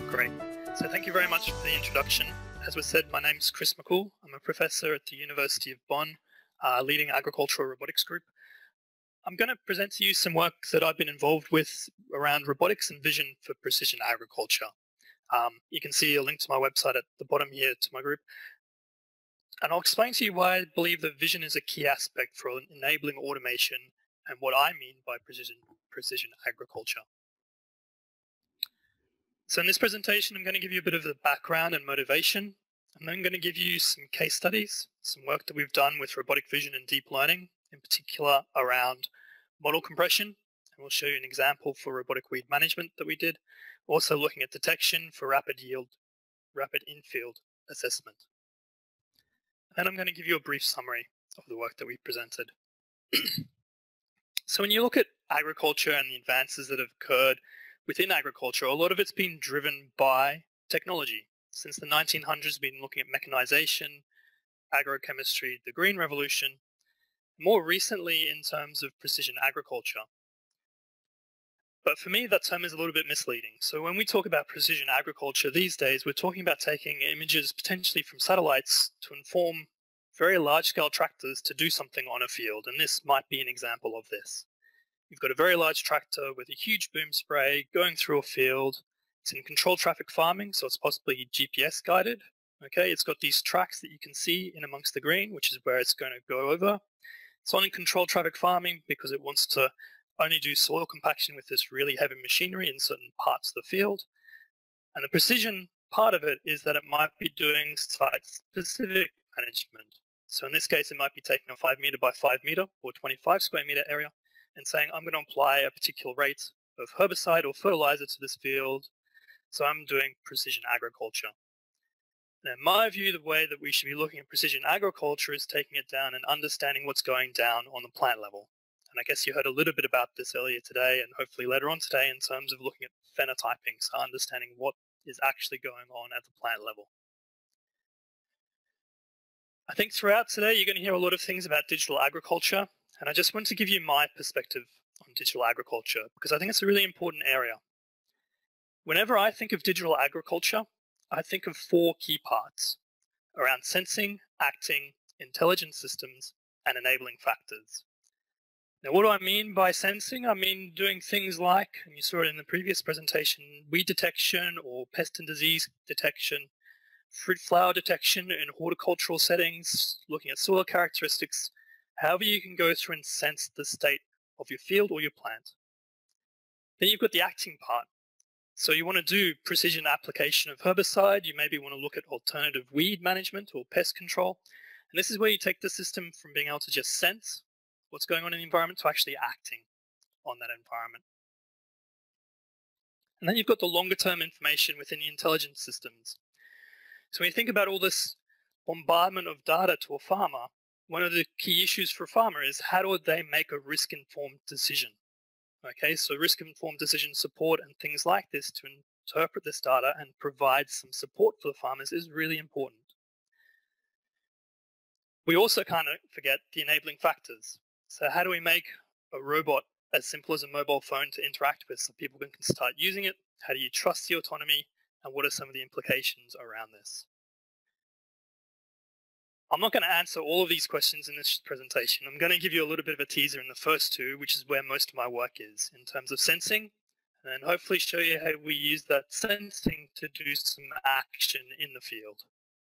Great. So thank you very much for the introduction. As was said, my name's Chris McCool. I'm a professor at the University of Bonn, leading agricultural robotics group. I'm going to present to you some work that I've been involved with around robotics and vision for precision agriculture. You can see a link to my website at the bottom here to my group. And I'll explain to you why I believe that vision is a key aspect for enabling automation and what I mean by precision agriculture. So in this presentation, I'm going to give you a bit of the background and motivation. I'm then going to give you some case studies, some work that we've done with robotic vision and deep learning, in particular around model compression. And we'll show you an example for robotic weed management that we did. Also looking at detection for rapid in-field assessment. And I'm going to give you a brief summary of the work that we presented. So when you look at agriculture and the advances that have occurred within agriculture, a lot of it's been driven by technology. Since the 1900s, we've been looking at mechanization, agrochemistry, the Green Revolution, more recently in terms of precision agriculture. But for me, that term is a little bit misleading. So when we talk about precision agriculture these days, we're talking about taking images potentially from satellites to inform very large-scale tractors to do something on a field, and this might be an example of this. You've got a very large tractor with a huge boom spray going through a field. It's in controlled traffic farming, so it's possibly GPS guided. Okay, it's got these tracks that you can see in amongst the green, which is where it's going to go over. It's on in controlled traffic farming because it wants to only do soil compaction with this really heavy machinery in certain parts of the field. And the precision part of it is that it might be doing site-specific management. So in this case, it might be taking a 5 meter by 5 meter or 25 square meter area and saying, I'm going to apply a particular rate of herbicide or fertilizer to this field. So I'm doing precision agriculture. Now, in my view, the way that we should be looking at precision agriculture is taking it down and understanding what's going down on the plant level. And I guess you heard a little bit about this earlier today and hopefully later on today in terms of looking at phenotyping, so understanding what is actually going on at the plant level. I think throughout today you're going to hear a lot of things about digital agriculture, and I just want to give you my perspective on digital agriculture because I think it's a really important area. Whenever I think of digital agriculture, I think of 4 key parts around sensing, acting, intelligent systems, and enabling factors. Now, what do I mean by sensing? I mean doing things like, and you saw it in the previous presentation, weed detection or pest and disease detection, fruit flower detection in horticultural settings, looking at soil characteristics, however you can go through and sense the state of your field or your plant. Then you've got the acting part. So you want to do precision application of herbicide, you maybe want to look at alternative weed management or pest control. And this is where you take the system from being able to just sense what's going on in the environment to actually acting on that environment. And then you've got the longer term information within the intelligence systems. So when you think about all this bombardment of data to a farmer, one of the key issues for a farmer is how do they make a risk-informed decision? Okay, so risk-informed decision support and things like this to interpret this data and provide some support for the farmers is really important. We also can't forget the enabling factors. So how do we make a robot as simple as a mobile phone to interact with so people can start using it? How do you trust the autonomy? And what are some of the implications around this? I'm not going to answer all of these questions in this presentation. I'm going to give you a little bit of a teaser in the first 2, which is where most of my work is in terms of sensing, and then hopefully show you how we use that sensing to do some action in the field.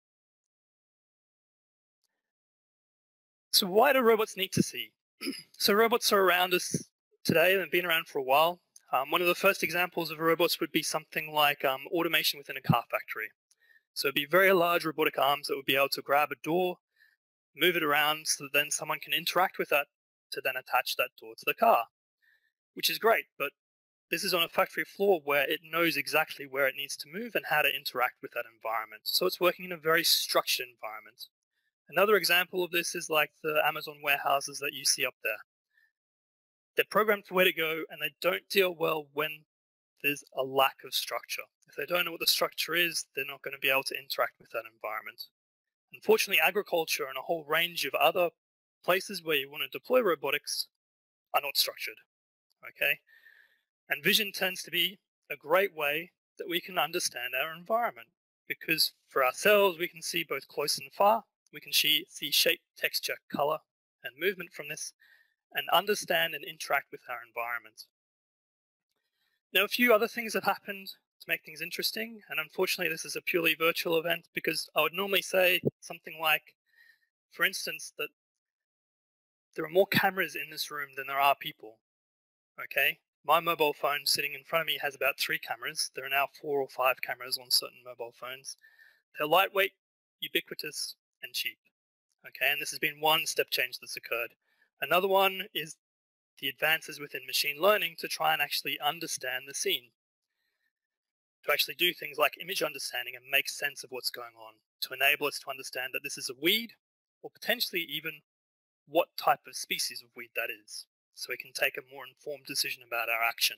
So why do robots need to see? So robots are around us today and have been around for a while. One of the first examples of robots would be something like automation within a car factory. So it'd be very large robotic arms that would be able to grab a door, move it around so that then someone can interact with that to then attach that door to the car, which is great, but this is on a factory floor where it knows exactly where it needs to move and how to interact with that environment. So it's working in a very structured environment. Another example of this is like the Amazon warehouses that you see up there. They're programmed for where to go and they don't deal well when there's a lack of structure. If they don't know what the structure is, they're not going to be able to interact with that environment. Unfortunately, agriculture and a whole range of other places where you want to deploy robotics are not structured, okay? And vision tends to be a great way that we can understand our environment, because for ourselves we can see both close and far, we can see shape, texture, color, and movement from this, and understand and interact with our environment. Now, a few other things have happened to make things interesting, and unfortunately this is a purely virtual event, because I would normally say something like, for instance, that there are more cameras in this room than there are people. Okay, my mobile phone sitting in front of me has about 3 cameras. There are now 4 or 5 cameras on certain mobile phones. They're lightweight, ubiquitous, and cheap. Okay, and this has been one step change that's occurred. Another one is the advances within machine learning to try and actually understand the scene, to actually do things like image understanding and make sense of what's going on, to enable us to understand that this is a weed, or potentially even what type of species of weed that is, so we can take a more informed decision about our action.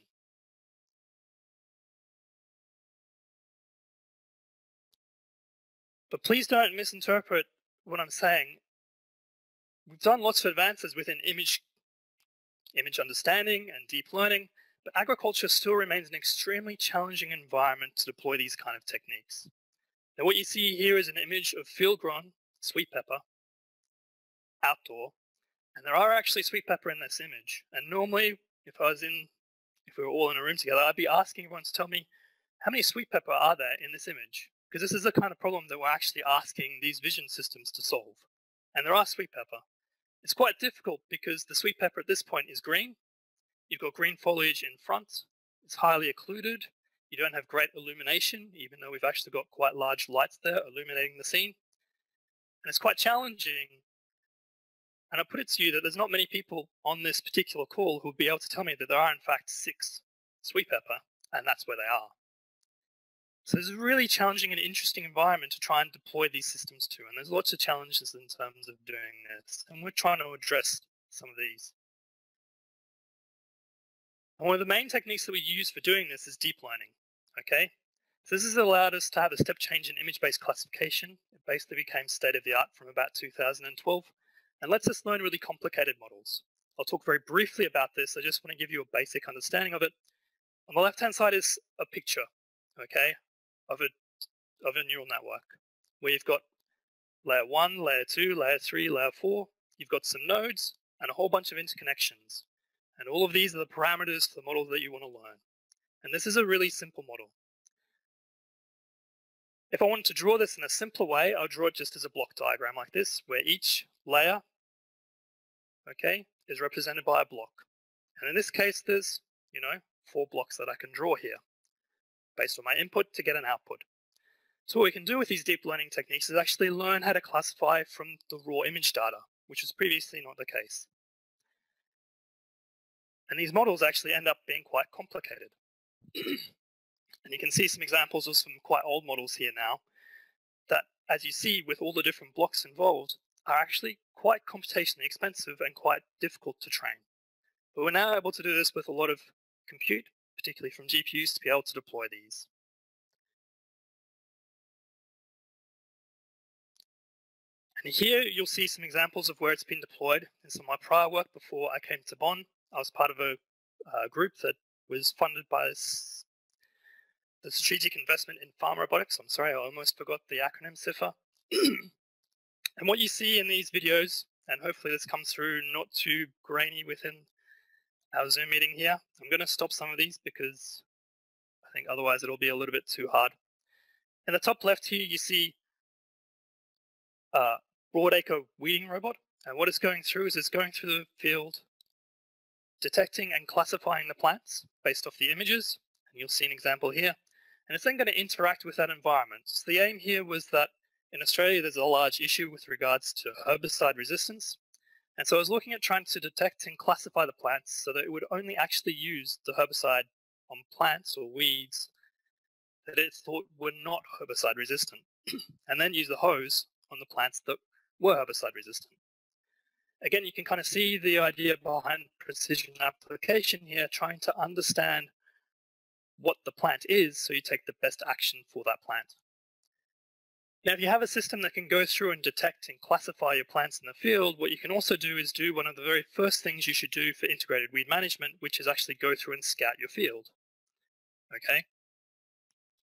But please don't misinterpret what I'm saying. We've done lots of advances within image understanding and deep learning, but agriculture still remains an extremely challenging environment to deploy these kind of techniques. Now, what you see here is an image of field-grown sweet pepper, outdoor, and there are actually sweet pepper in this image. And normally, if we were all in a room together, I'd be asking everyone to tell me how many sweet pepper are there in this image, because this is the kind of problem that we're actually asking these vision systems to solve. And there are sweet pepper. It's quite difficult because the sweet pepper at this point is green. You've got green foliage in front. It's highly occluded. You don't have great illumination, even though we've actually got quite large lights there illuminating the scene. And it's quite challenging. And I put it to you that there's not many people on this particular call who will be able to tell me that there are in fact 6 sweet pepper, and that's where they are. So it's a really challenging and interesting environment to try and deploy these systems to, and there's lots of challenges in terms of doing this, and we're trying to address some of these. And one of the main techniques that we use for doing this is deep learning. Okay, so this has allowed us to have a step change in image-based classification. It basically became state-of-the-art from about 2012, and lets us learn really complicated models. I'll talk very briefly about this. I just want to give you a basic understanding of it. On the left-hand side is a picture, okay, of a neural network, where you've got layer 1, layer 2, layer 3, layer 4. You've got some nodes and a whole bunch of interconnections. And all of these are the parameters for the model that you want to learn. And this is a really simple model. If I wanted to draw this in a simpler way, I'll draw it just as a block diagram like this, where each layer, okay, is represented by a block. And in this case, there's, 4 blocks that I can draw here, based on my input to get an output. So what we can do with these deep learning techniques is actually learn how to classify from the raw image data, which was previously not the case. And these models actually end up being quite complicated. And you can see some examples of some quite old models here now that, as you see, with all the different blocks involved, are actually quite computationally expensive and quite difficult to train. But we're now able to do this with a lot of compute, particularly from GPUs, to be able to deploy these. And here you'll see some examples of where it's been deployed. In some of my prior work before I came to Bonn, I was part of a group that was funded by the Strategic Investment in Farm Robotics. I'm sorry, I almost forgot the acronym SIFR. And what you see in these videos, and hopefully this comes through not too grainy within our Zoom meeting here. I'm going to stop some of these because I think otherwise it'll be a little bit too hard. In the top left here, you see a broadacre weeding robot. And what it's going through is it's going through the field, detecting and classifying the plants based off the images. And you'll see an example here. And it's then going to interact with that environment. So the aim here was that in Australia, there's a large issue with regards to herbicide resistance. And so I was looking at trying to detect and classify the plants so that it would only actually use the herbicide on plants or weeds that it thought were not herbicide resistant, and then use the hose on the plants that were herbicide resistant. Again, you can kind of see the idea behind precision application here, trying to understand what the plant is so you take the best action for that plant. Now, if you have a system that can go through and detect and classify your plants in the field, what you can also do is do one of the very first things you should do for integrated weed management, which is actually go through and scout your field. Okay?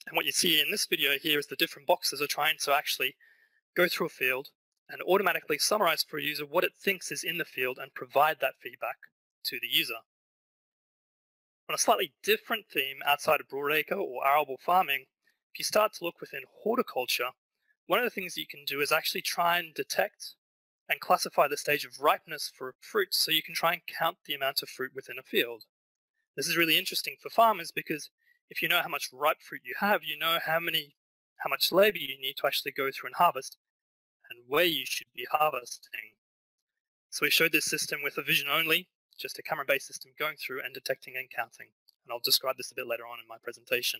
And what you see in this video here is the different boxes are trying to actually go through a field and automatically summarize for a user what it thinks is in the field and provide that feedback to the user. On a slightly different theme outside of broadacre or arable farming, if you start to look within horticulture, one of the things you can do is actually try and detect and classify the stage of ripeness for fruit so you can try and count the amount of fruit within a field. This is really interesting for farmers because if you know how much ripe fruit you have, you know how much labor you need to actually go through and harvest and where you should be harvesting. So we showed this system with a vision only, just a camera-based system going through and detecting and counting. And I'll describe this a bit later on in my presentation.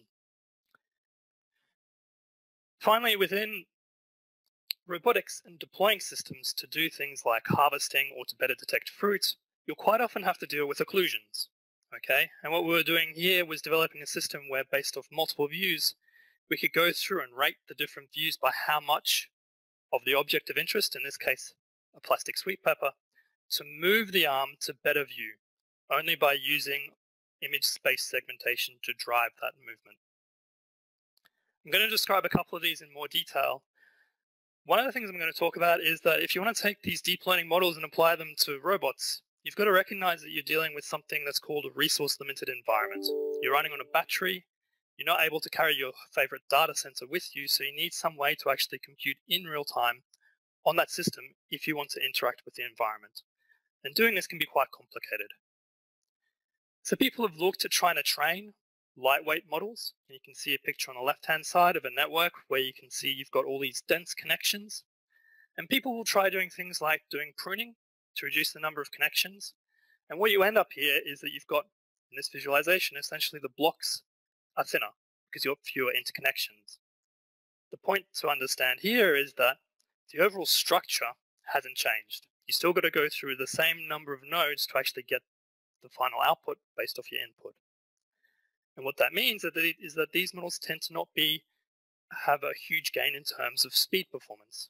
Finally, within robotics and deploying systems to do things like harvesting or to better detect fruit, you'll quite often have to deal with occlusions. Okay, and what we were doing here was developing a system where, based off multiple views, we could go through and rate the different views by how much of the object of interest, in this case a plastic sweet pepper, to move the arm to better view, only by using image space segmentation to drive that movement. I'm going to describe a couple of these in more detail. One of the things I'm going to talk about is that if you want to take these deep learning models and apply them to robots, you've got to recognize that you're dealing with something that's called a resource-limited environment. You're running on a battery, you're not able to carry your favorite data center with you, so you need some way to actually compute in real time on that system if you want to interact with the environment. And doing this can be quite complicated. So people have looked at trying to train lightweight models. You can see a picture on the left-hand side of a network where you can see you've got all these dense connections. And people will try doing things like doing pruning to reduce the number of connections. And what you end up here is that you've got, in this visualization, essentially the blocks are thinner because you have fewer interconnections. The point to understand here is that the overall structure hasn't changed. You still got to go through the same number of nodes to actually get the final output based off your input. And what that means is that these models tend to not have a huge gain in terms of speed performance.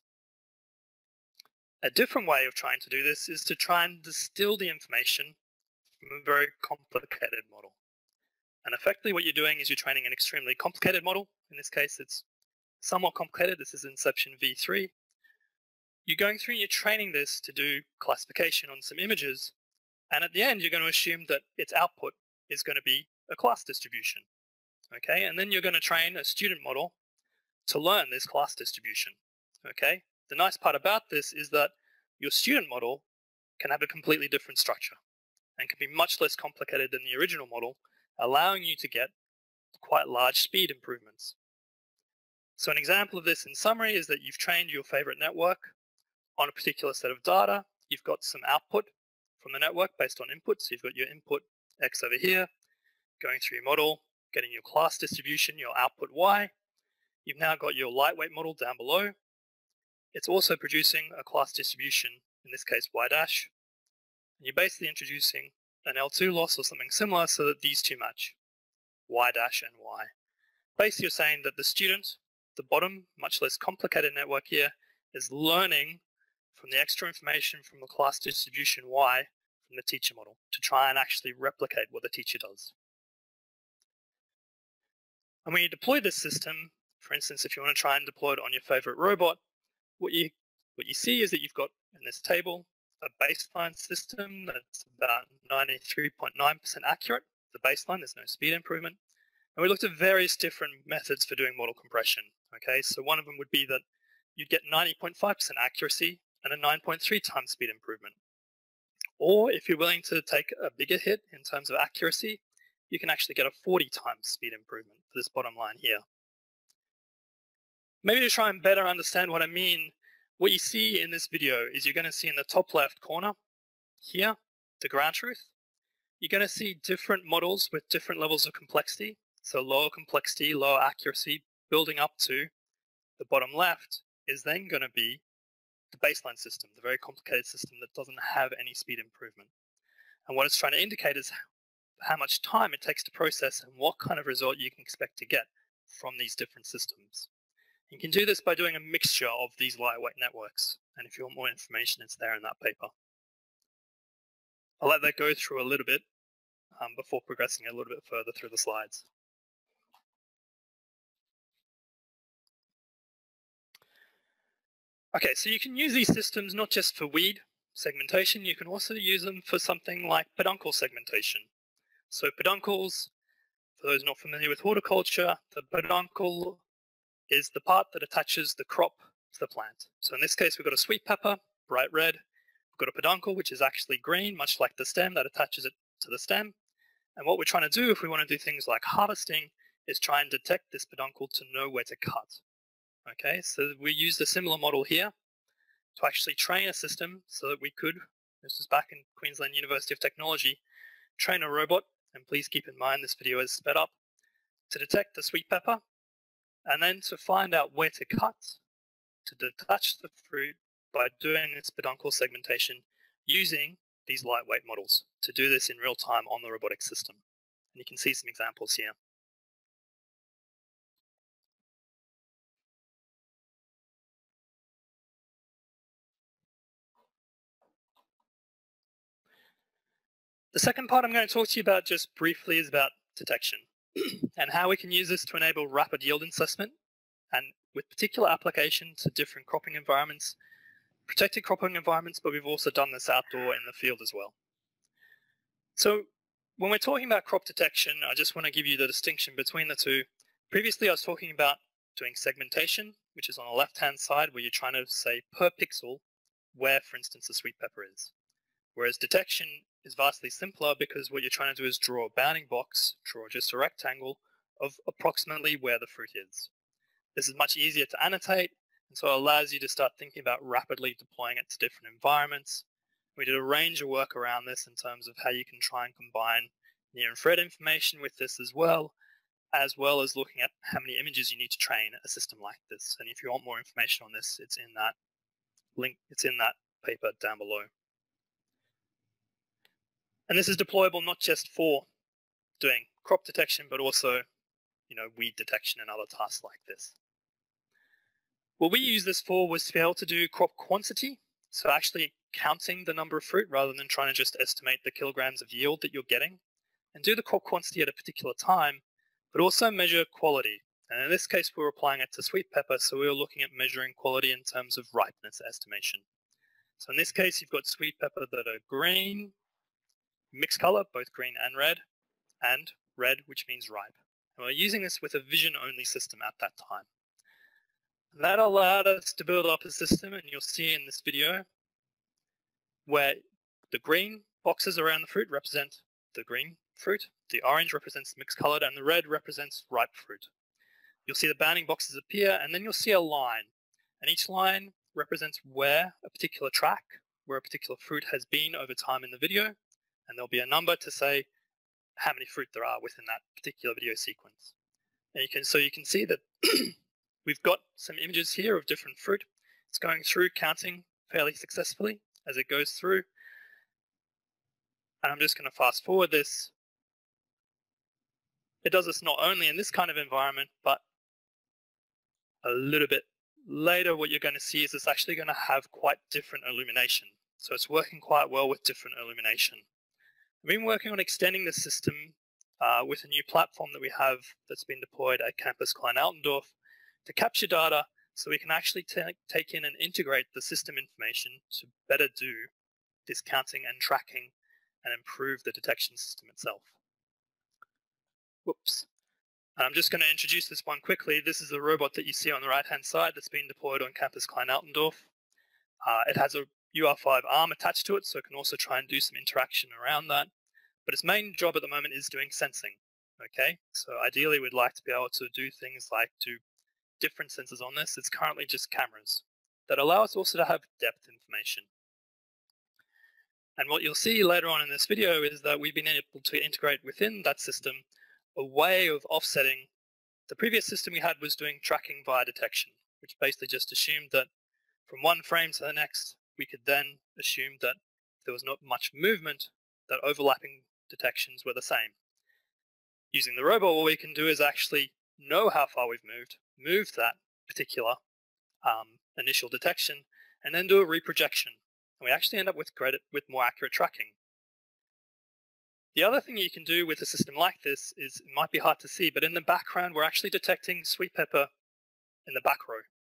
A different way of trying to do this is to try and distill the information from a very complicated model. And effectively what you're doing is you're training an extremely complicated model. In this case, it's somewhat complicated. This is Inception v3. You're going through and you're training this to do classification on some images. And at the end, you're going to assume that its output is going to be a class distribution. Okay, and then you're going to train a student model to learn this class distribution. Okay, the nice part about this is that your student model can have a completely different structure and can be much less complicated than the original model, allowing you to get quite large speed improvements. So an example of this in summary is that you've trained your favorite network on a particular set of data. You've got some output from the network based on input. So you've got your input X over here, going through your model, getting your class distribution, your output Y. You've now got your lightweight model down below. It's also producing a class distribution, in this case Y dash. And you're basically introducing an L2 loss or something similar so that these two match, Y dash and Y. Basically you're saying that the student, the bottom, much less complicated network here, is learning from the extra information from the class distribution Y from the teacher model to try and actually replicate what the teacher does. And when you deploy this system, for instance, if you want to try and deploy it on your favorite robot, what you see is that you've got in this table a baseline system that's about 93.9% accurate. The baseline, there's no speed improvement. And we looked at various different methods for doing model compression. Okay, so one of them would be that you'd get 90.5% accuracy and a 9.3 times speed improvement. Or if you're willing to take a bigger hit in terms of accuracy, you can actually get a 40 times speed improvement for this bottom line here. Maybe to try and better understand what I mean, what you see in this video is you're going to see in the top left corner here, the ground truth. You're going to see different models with different levels of complexity. So lower complexity, lower accuracy, building up to the bottom left is then going to be the baseline system, the very complicated system that doesn't have any speed improvement. And what it's trying to indicate is how much time it takes to process and what kind of result you can expect to get from these different systems. You can do this by doing a mixture of these lightweight networks. And if you want more information, it's there in that paper. I'll let that go through a little bit before progressing a little bit further through the slides. Okay, so you can use these systems not just for weed segmentation, you can also use them for something like peduncle segmentation. So peduncles, for those not familiar with horticulture, the peduncle is the part that attaches the crop to the plant. So in this case, we've got a sweet pepper, bright red. We've got a peduncle, which is actually green, much like the stem that attaches it to the stem. And what we're trying to do if we want to do things like harvesting is try and detect this peduncle to know where to cut. Okay, so we used a similar model here to actually train a system so that we could, this is back in Queensland University of Technology, train a robot, and please keep in mind this video is sped up, to detect the sweet pepper, and then to find out where to cut, to detach the fruit by doing this peduncle segmentation using these lightweight models to do this in real time on the robotic system. And you can see some examples here. The second part I'm going to talk to you about just briefly is about detection and how we can use this to enable rapid yield assessment and with particular application to different cropping environments, protected cropping environments, but we've also done this outdoor in the field as well. So when we're talking about crop detection, I just want to give you the distinction between the two. Previously, I was talking about doing segmentation, which is on the left-hand side where you're trying to say per pixel where, for instance, the sweet pepper is. Whereas detection is vastly simpler because what you're trying to do is draw a bounding box, draw just a rectangle of approximately where the fruit is. This is much easier to annotate, and so it allows you to start thinking about rapidly deploying it to different environments. We did a range of work around this in terms of how you can try and combine near-infrared information with this as well as looking at how many images you need to train a system like this. And if you want more information on this, it's in that link, it's in that paper down below. And this is deployable not just for doing crop detection, but also, weed detection and other tasks like this. What we used this for was to be able to do crop quantity, so actually counting the number of fruit rather than trying to just estimate the kilograms of yield that you're getting, and do the crop quantity at a particular time, but also measure quality. And in this case, we were applying it to sweet pepper, so we were looking at measuring quality in terms of ripeness estimation. So in this case, you've got sweet pepper that are green, mixed color, both green and red, which means ripe. And we're using this with a vision-only system at that time. And that allowed us to build up a system, and you'll see in this video, where the green boxes around the fruit represent the green fruit, the orange represents mixed colored, and the red represents ripe fruit. You'll see the bounding boxes appear, and then you'll see a line. And each line represents where a particular track, where a particular fruit has been over time in the video, and there'll be a number to say how many fruit there are within that particular video sequence. And you can see that we've got some images here of different fruit. It's going through counting fairly successfully as it goes through. And I'm just going to fast forward this. It does this not only in this kind of environment, but a little bit later what you're going to see is it's actually going to have quite different illumination. So it's working quite well with different illumination. We've been working on extending the system with a new platform that we have that's been deployed at Campus Klein-Altendorf to capture data so we can actually take in and integrate the system information to better do this counting and tracking and improve the detection system itself. Whoops. I'm just going to introduce this one quickly. This is a robot that you see on the right-hand side that's been deployed on Campus Klein-Altendorf. It has a UR5 arm attached to it, so it can also try and do some interaction around that. But its main job at the moment is doing sensing. Okay, so ideally we'd like to be able to do things like do different sensors on this. It's currently just cameras that allow us also to have depth information. And what you'll see later on in this video is that we've been able to integrate within that system a way of offsetting. The previous system we had was doing tracking via detection, which basically just assumed that from one frame to the next, we could then assume that if there was not much movement, that overlapping detections were the same. Using the robot, what we can do is actually know how far we've move that particular initial detection, and then do a reprojection. And we actually end up with more accurate tracking. The other thing you can do with a system like this is, it might be hard to see, but in the background we're actually detecting sweet pepper in the back row,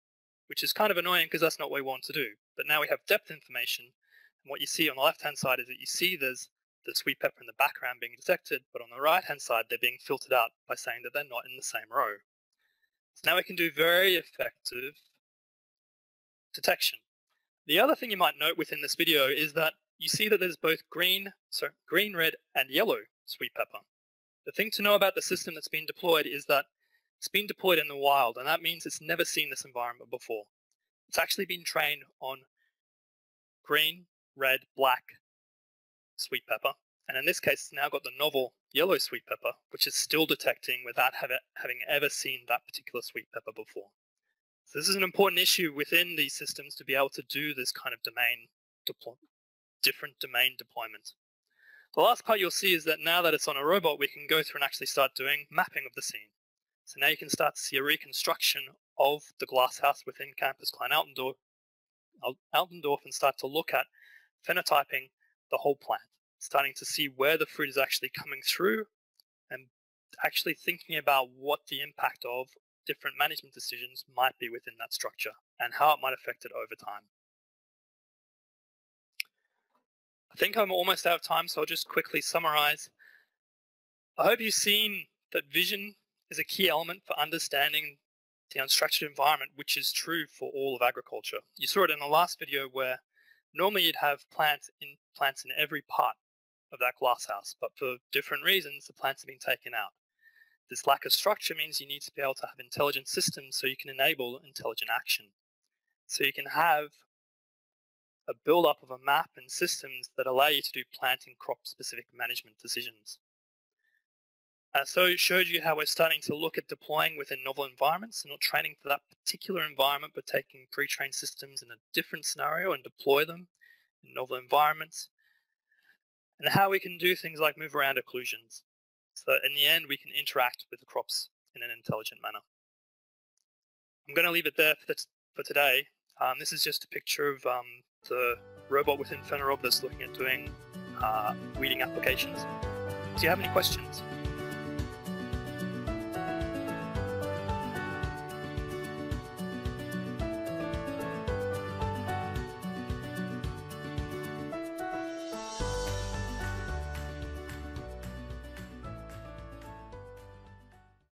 which is kind of annoying because that's not what we want to do. But now we have depth information, and what you see on the left-hand side is that you see there's the sweet pepper in the background being detected, but on the right-hand side they're being filtered out by saying that they're not in the same row. So now we can do very effective detection. The other thing you might note within this video is that you see that there's both green, red, and yellow sweet pepper. The thing to know about the system that's been deployed is that it's been deployed in the wild, and that means it's never seen this environment before. It's actually been trained on green, red, black sweet pepper, and in this case it's now got the novel yellow sweet pepper, which is still detecting without having ever seen that particular sweet pepper before. So this is an important issue within these systems to be able to do this kind of different domain deployment. The last part you'll see is that now that it's on a robot, we can go through and actually start doing mapping of the scene. So now you can start to see a reconstruction of the glasshouse within Campus Klein-Altendorf and start to look at phenotyping the whole plant, starting to see where the fruit is actually coming through and actually thinking about what the impact of different management decisions might be within that structure and how it might affect it over time. I think I'm almost out of time, so I'll just quickly summarize. I hope you've seen that vision is a key element for understanding the unstructured environment, which is true for all of agriculture. You saw it in the last video where normally you'd have plants in every part of that glasshouse, but for different reasons the plants have been taken out. This lack of structure means you need to be able to have intelligent systems so you can enable intelligent action. So you can have a build-up of a map and systems that allow you to do plant and crop-specific management decisions. So it showed you how we're starting to look at deploying within novel environments, and not training for that particular environment, but taking pre-trained systems in a different scenario and deploy them in novel environments, and how we can do things like move around occlusions. So in the end, we can interact with the crops in an intelligent manner. I'm going to leave it there for today. This is just a picture of the robot within Fenarob that's looking at doing weeding applications. Do you have any questions?